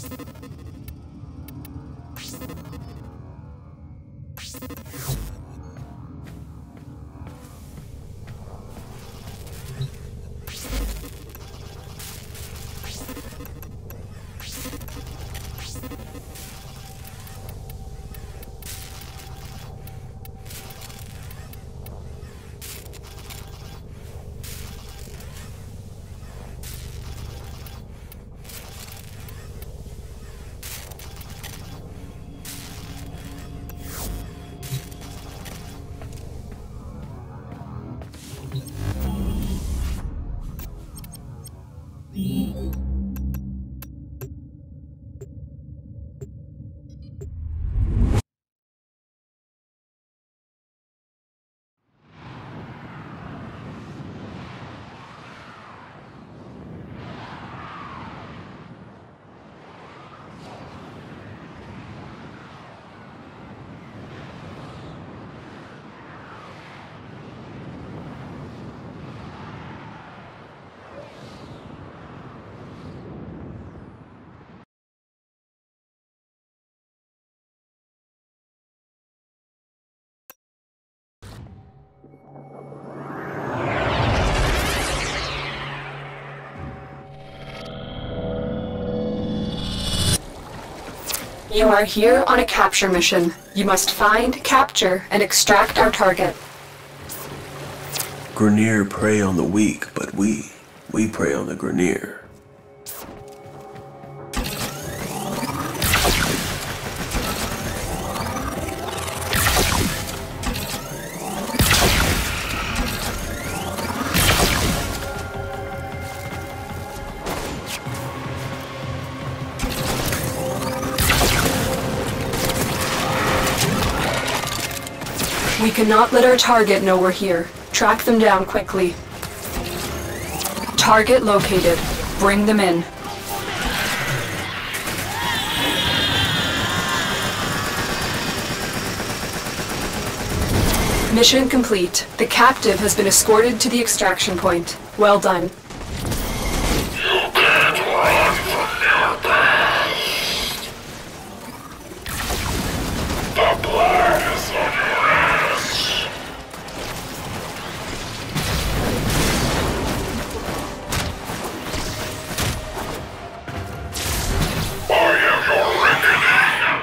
You are here on a capture mission. You must find, capture, and extract our target. Grineer prey on the weak, but we prey on the Grineer. We cannot let our target know we're here. Track them down quickly. Target located. Bring them in. Mission complete. The captive has been escorted to the extraction point. Well done. You can't run from your past. The blood is on your ass. I am your reckoning.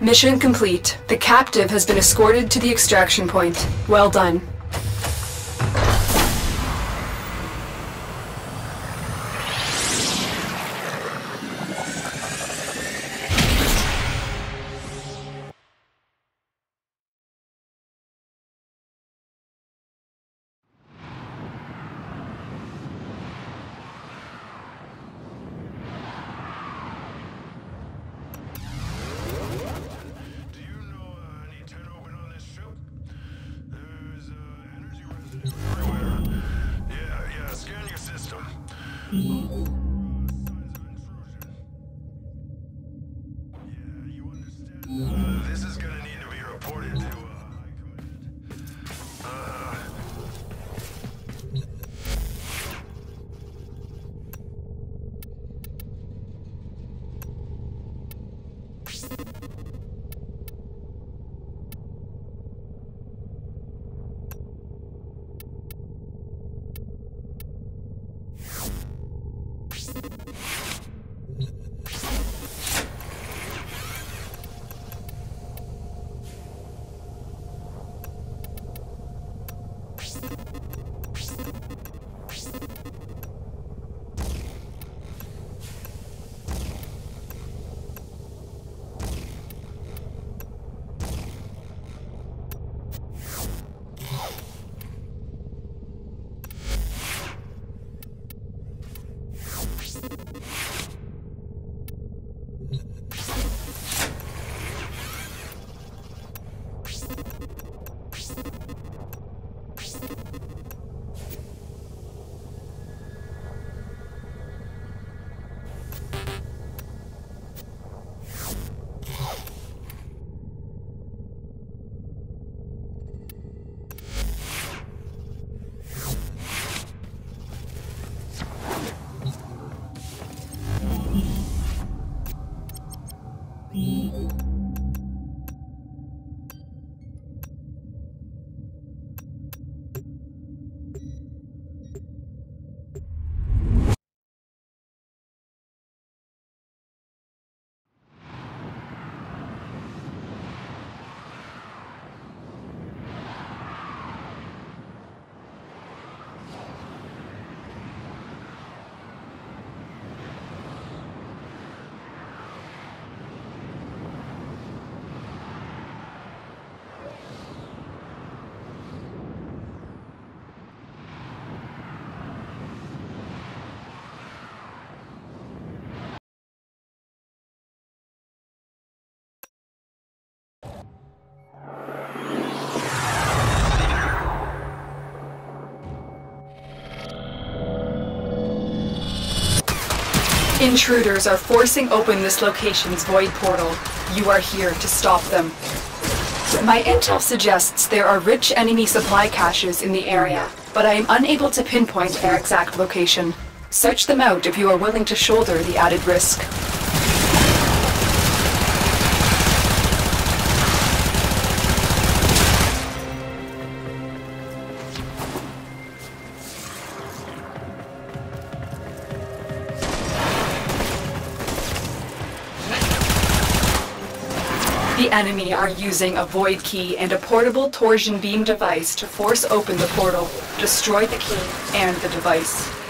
Mission complete. The captive has been escorted to the extraction point. Well done. This is gonna need to be reported to, Intruders are forcing open this location's void portal. You are here to stop them. My intel suggests there are rich enemy supply caches in the area, but I am unable to pinpoint their exact location. Search them out if you are willing to shoulder the added risk. The enemy are using a void key and a portable torsion beam device to force open the portal, destroy the key and the device.